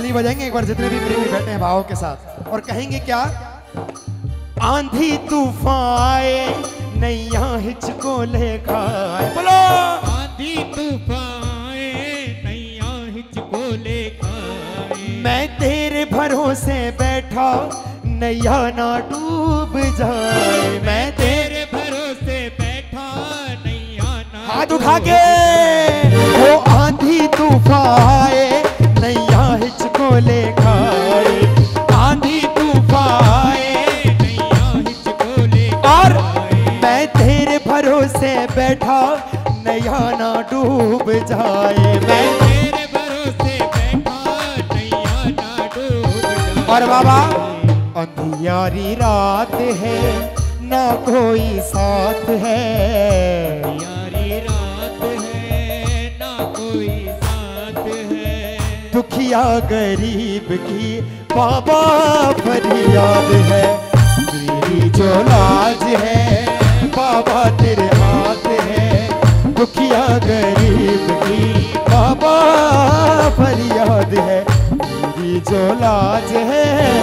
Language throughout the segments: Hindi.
ताली बजाएंगे एक बार जितने भी प्रेमी बैठे हैं भावों के साथ, और कहेंगे क्या? आंधी तूफान आए नैया हिचको ले खाए। बोलो आंधी तूफान आए नैया हिचको ले खाए। मैं तेरे भरोसे बैठा नैया ना डूब जाए। मैं तेरे भरोसे बैठा नैया ना हाथ उठा के वो आंधी तूफान आए नैया हिचको ले खाए। आंधी तूफान आए नैया हिचको ले और मैं तेरे भरोसे बैठा नैया ना डूब जाए। मैं तेरे भरोसे बैठा नैया ना डूब जाए। और बाबा अंधियारी रात है ना कोई साथ है। यारी रात है ना कोई साथ है। दुखिया गरीब की बाबा फरियाद है। मेरी जो लाज है बाबा तेरे हाथ है। दुखिया गरीब की बाबा फरियाद है। मेरी जो लाज है।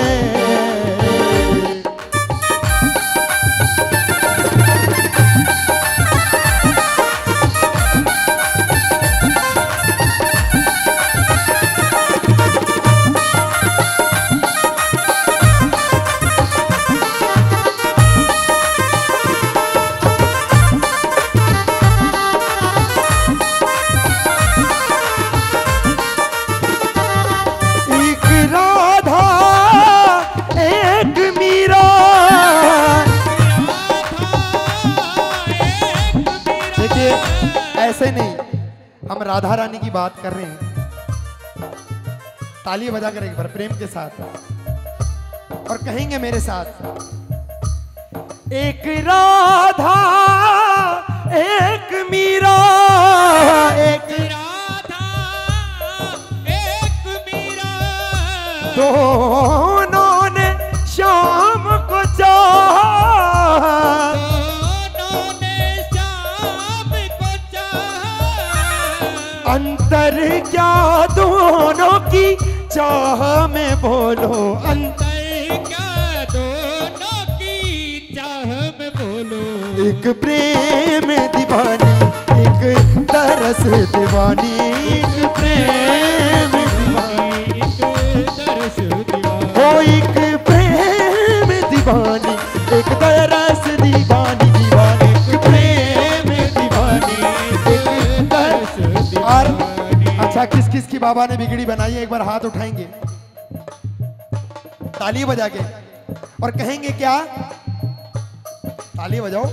ऐसे नहीं, हम राधा रानी की बात कर रहे हैं। ताली बजाकर एक बार प्रेम के साथ, और कहेंगे मेरे साथ, एक राधा एक मीरा, एक राधा एक मीरा, दोनों ने शाम को चाहा। अंतर क्या दोनों की चाह में बोलो। अंतर क्या दोनों की चाह में बोलो। एक प्रेम दीवानी एक तरस दीवानी। एक प्रेम दीवानी एक तरस दीवानी। हो एक प्रेम दीवानी एक तरस दीवानी। दीवानी एक प्रेम दीवानी एक तरस दीवानी। और अच्छा किस किस की बाबा ने बिगड़ी बनाई है एक बार हाथ उठाएंगे ताली बजा के, और कहेंगे क्या? ताली बजाओ।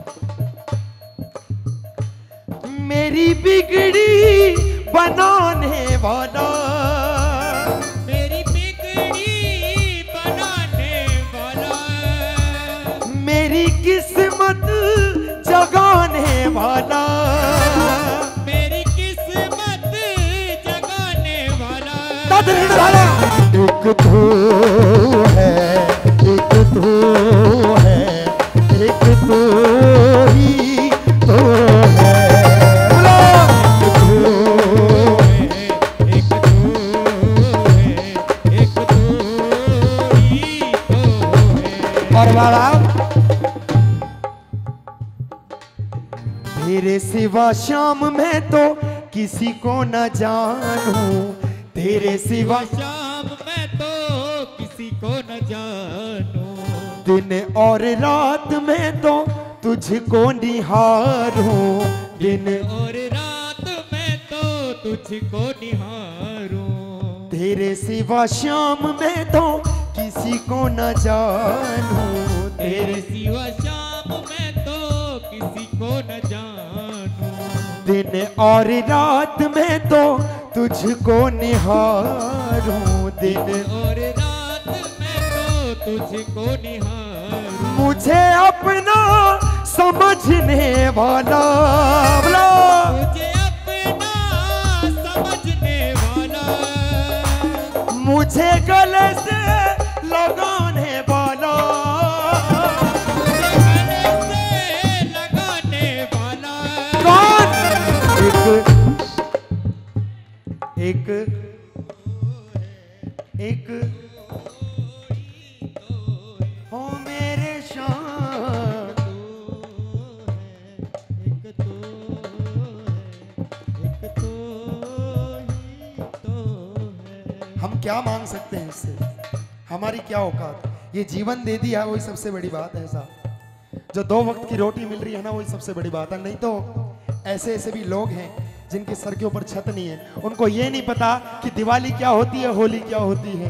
मेरी बिगड़ी बनाने वाला, मेरी बिगड़ी बनाने वाला, मेरी किस्मत जगाने वाला, मेरी किस्मत जगाने वाला। एक तू है एक तू है एक तू ही तो है। एक तू है एक तू ही तो है। और वाला तेरे सिवा शाम में तो किसी को न जानूं। तेरे सिवा शाम में तो किसी को न जानूं। दिन और रात में तो तुझको निहारूं। दिन और रात में तो तुझको निहारूं। तेरे सिवा शाम में तो किसी को न जानूं। तेरे सिवा शाम में तो किसी को न जानूं। दिन और रात में तो तुझको निहारूं। दिन और रात में तो तुझको निहारूं। मुझे अपना समझने वाला, मुझे अपना समझने वाला, मुझे गले से लगाने वाला, मुझे गले से लगाने वाला। कौन? एक क्या मांग सकते हैं इससे? हमारी क्या औकात? ये जीवन दे दिया वही सबसे बड़ी बात है साहब। जो 2 वक्त की रोटी मिल रही है ना, वही सबसे बड़ी बात है। नहीं तो ऐसे ऐसे भी लोग हैं जिनके सर के ऊपर छत नहीं है, उनको ये नहीं पता कि दिवाली क्या होती है, होली क्या होती है।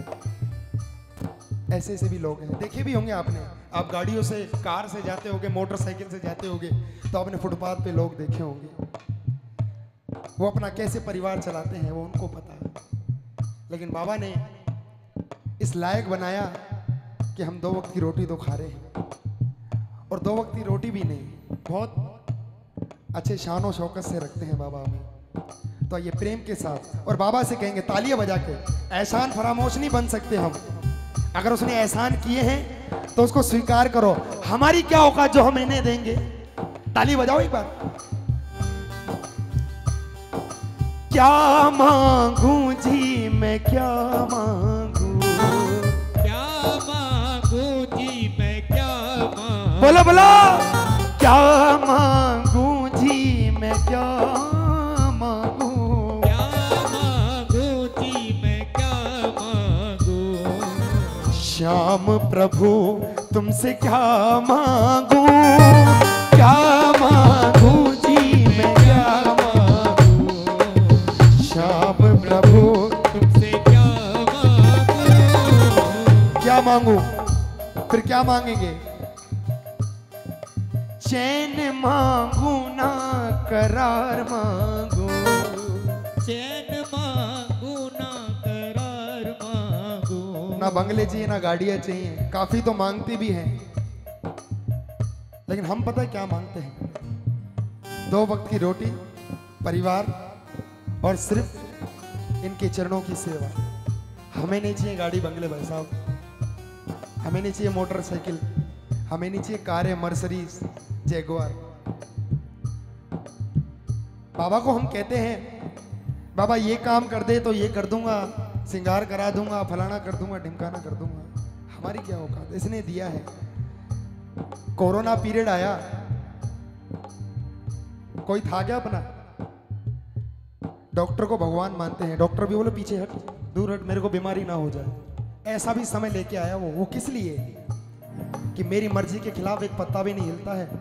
ऐसे ऐसे भी लोग हैं, देखे भी होंगे आपने। आप गाड़ियों से, कार से जाते होंगे, मोटरसाइकिल से जाते होंगे, तो आपने फुटपाथ पे लोग देखे होंगे। वो अपना कैसे परिवार चलाते हैं वो उनको पता है। लेकिन बाबा ने इस लायक बनाया कि हम 2 वक्त की रोटी तो खा रहे हैं, और 2 वक्त की रोटी भी नहीं, बहुत अच्छे शान और शौकत से रखते हैं बाबा हमें। तो ये प्रेम के साथ और बाबा से कहेंगे तालियां बजा के, एहसान फरामोश नहीं बन सकते हम। अगर उसने एहसान किए हैं तो उसको स्वीकार करो। हमारी क्या औकात जो हम इन्हें देंगे? ताली बजाओ एक बार। क्या मांगू जी मैं, क्या मांगू, क्या मांगू जी मैं, क्या मांगू। बोलो बोलो। क्या मांगू जी मैं, क्या मांगू, क्या मांगू जी मैं, क्या मांगू। श्याम प्रभु तुमसे क्या मांगू, क्या मांगू जी मैं, क्या मांगू। श्याम प्रभु तुमसे क्या मांगू। क्या मांगू, फिर क्या मांगेंगे? चैन मांगू ना करार मांगू, चैन मांगू ना करार मांगू। ना बंगले चाहिए ना गाड़ियां चाहिए, काफी तो मांगते भी हैं, लेकिन हम पता है क्या मांगते हैं? 2 वक्त की रोटी, परिवार और सिर्फ इनके चरणों की सेवा। हमें नहीं चाहिए गाड़ी बंगले भाई साहब, हमें नहीं चाहिए मोटरसाइकिल, हमें नहीं चाहिए कारें, मर्सिडीज, जैगुआर। बाबा को हम कहते हैं बाबा ये काम कर दे तो ये कर दूंगा, सिंगार करा दूंगा, फलाना कर दूंगा, ढिमकाना कर दूंगा। हमारी क्या औकात? इसने दिया है। कोरोना पीरियड आया, कोई था क्या अपना? डॉक्टर को भगवान मानते हैं, डॉक्टर भी बोले पीछे हट, दूर हट, मेरे को बीमारी ना हो जाए। ऐसा भी समय लेके आया वो किस लिए? कि मेरी मर्जी के खिलाफ एक पत्ता भी नहीं हिलता है।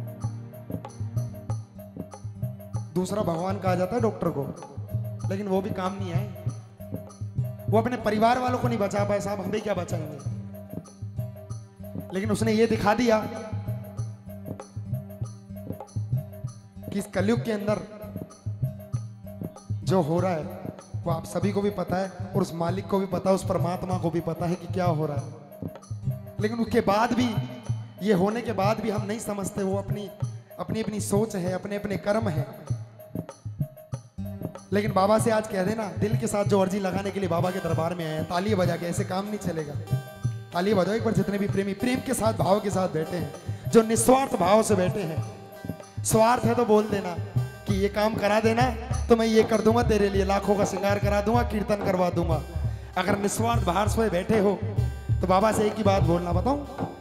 दूसरा भगवान कहा जाता है डॉक्टर को, लेकिन वो भी काम नहीं आए। वो अपने परिवार वालों को नहीं बचा पाए साहब, हम भी क्या बचाएंगे? लेकिन उसने ये दिखा दिया कि इस कलयुग के अंदर जो हो रहा है वो आप सभी को भी पता है, और उस मालिक को भी पता है, उस परमात्मा को भी पता है कि क्या हो रहा है। लेकिन उसके बाद भी, ये होने के बाद भी हम नहीं समझते। वो अपनी अपनी अपनी सोच है, अपने अपने कर्म है। लेकिन बाबा से आज कह देना, दिल के साथ जो अर्जी लगाने के लिए बाबा के दरबार में आए हैं, ताली बजा के, ऐसे काम नहीं चलेगा। ताली बजाओ एक बार जितने भी प्रेमी प्रेम के साथ, भाव के साथ बैठे हैं, जो निस्वार्थ भाव से बैठे हैं। स्वार्थ है तो बोल देना कि ये काम करा देना तो मैं ये कर दूंगा तेरे लिए, लाखों का श्रृंगार करा दूंगा, कीर्तन करवा दूंगा। अगर निस्वार्थ बाहर से बैठे हो तो बाबा से एक ही बात बोलना, बताऊं?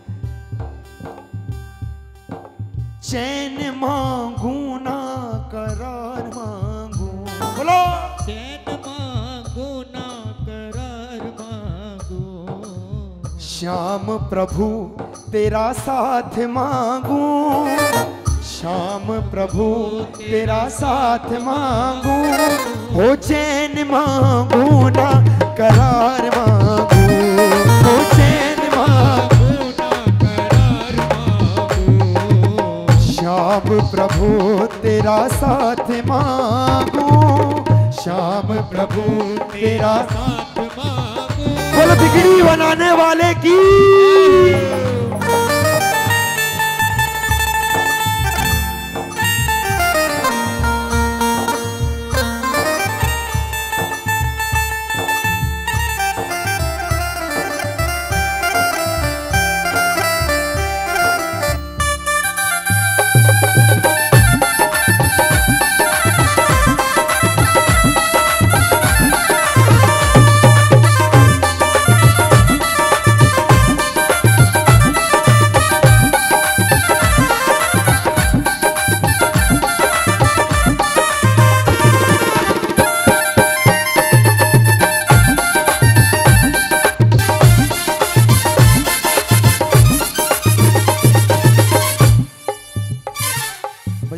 चैन मांगू ना करार मांगू, बोलो। चैन मांगू ना करार मांगू। श्याम प्रभु तेरा साथ मांगू, श्याम प्रभु तेरा साथ मांगू। हो चैन मांगू ना करार मांगू, हो चैन मांगू ना करार मांगू। श्याम प्रभु तेरा साथ मांगू, श्याम प्रभु तेरा साथ मांगू। बोल बिगड़ी बनाने वाले की।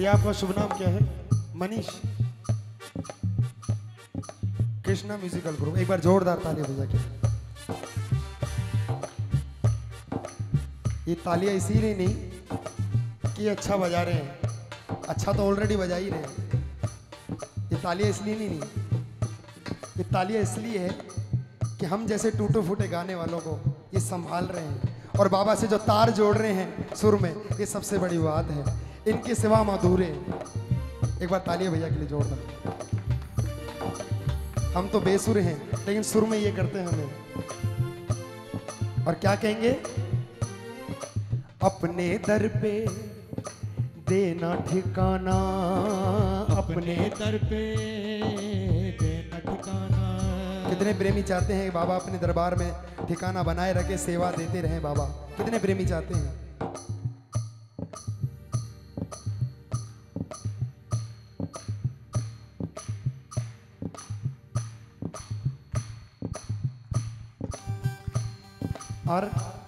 भैया आपका शुभ नाम क्या है? मनीष। कृष्णा म्यूजिकल ग्रुप, एक बार जोरदार तालियां बजा के। ये तालियां इसीलिए नहीं कि अच्छा बजा रहे हैं, अच्छा तो ऑलरेडी बजा ही रहे हैं। ये तालियां इसलिए नहीं, ये तालियां इसलिए है कि हम जैसे टूटे फूटे गाने वालों को ये संभाल रहे हैं और बाबा से जो तार जोड़ रहे हैं सुर में, ये सबसे बड़ी बात है। इनके सिवा हम अधूरे। एक बार तालियां भैया के लिए जोरदार। हम तो बेसुर हैं लेकिन सुर में ये करते हैं हमें। और क्या कहेंगे? अपने दर पे देना ठिकाना, अपने दर पे देना ठिकाना। कितने प्रेमी चाहते हैं बाबा अपने दरबार में ठिकाना बनाए रखे, सेवा देते रहे बाबा। कितने प्रेमी चाहते हैं? और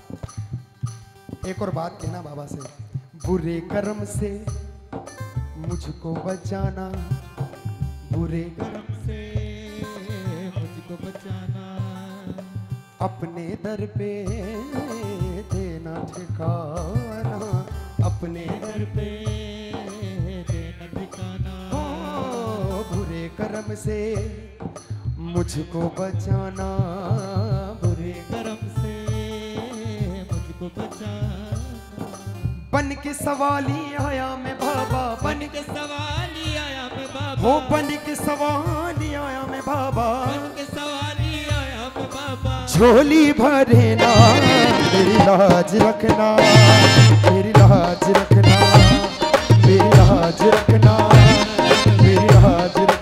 एक और बात कहना बाबा से, बुरे कर्म से मुझको बचाना, बुरे कर्म से मुझको बचाना, अपने दर पे देना ठिकाना, अपने दर पे देना ठिकाना। ओ, बुरे कर्म से मुझको बचाना, बुरे कर्म से मुझको बचाना। बन के सवाली आया मैं बाबा, बन के सवाली आया मैं बाबा, हो बन के सवाली आया मैं बाबा, बन के सवाली आया मैं बाबा। झोली भरे ना मेरी लाज रखना, मेरी लाज रखना, मेरी लाज रखना, मेरी लाज रखना।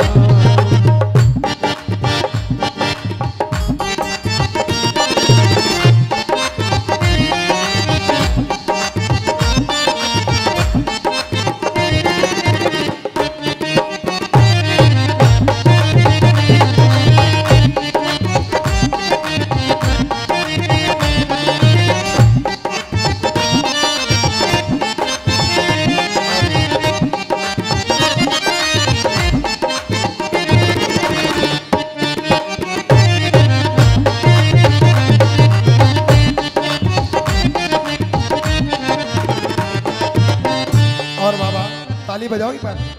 ताली बजाओ एक बार।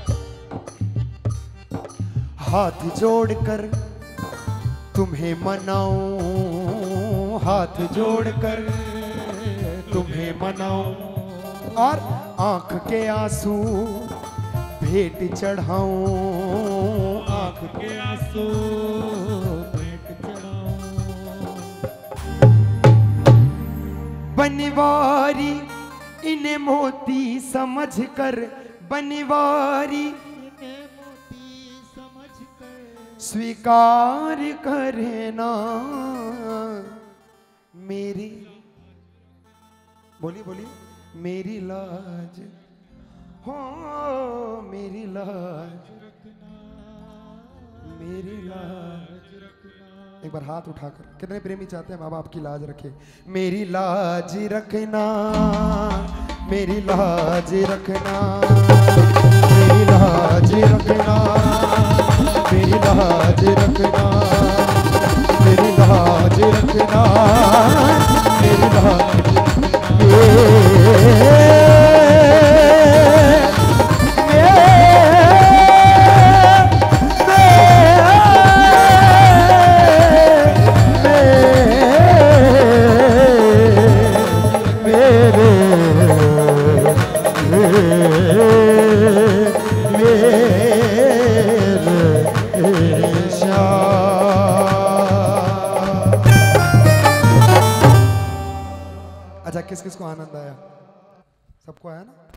हाथ जोड़कर तुम्हें मनाऊं, हाथ जोड़कर तुम्हें मनाऊं, और आंख के आंसू भेंट चढ़ाऊं, आंख के आंसू भेंट चढ़ाऊं। बनवारी इन्हें मोती समझकर, बनवारी स्वीकार करे ना मेरी, बोलिए बोलिए, मेरी लाज हो, मेरी लाज, मेरी लाज। एक बार हाथ उठाकर, कितने प्रेमी चाहते हैं बाबा आपकी लाज रखे? मेरी लाज रखना, मेरी लाज रखना, मेरी लाज रखना, मेरी लाज रखना, मेरी लाज रखना, मेरी लाज। अच्छा, किस किस को आनंद आया? सबको आया ना?